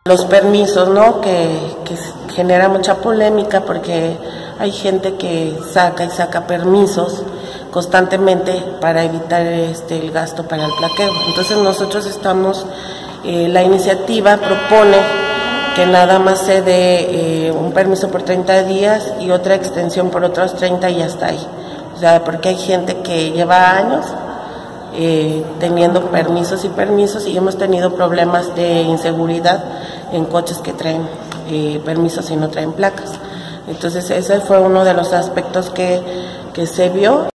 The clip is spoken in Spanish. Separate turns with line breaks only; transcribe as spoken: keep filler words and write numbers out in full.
Los permisos, ¿no? Que, que genera mucha polémica porque hay gente que saca y saca permisos constantemente para evitar este el gasto para el plaqueo. Entonces nosotros estamos, eh, la iniciativa propone que nada más se dé eh, un permiso por treinta días y otra extensión por otros treinta y hasta ahí. O sea, porque hay gente que lleva años eh, teniendo permisos y permisos y hemos tenido problemas de inseguridad en coches que traen eh, permisos y no traen placas. Entonces ese fue uno de los aspectos que, que se vio.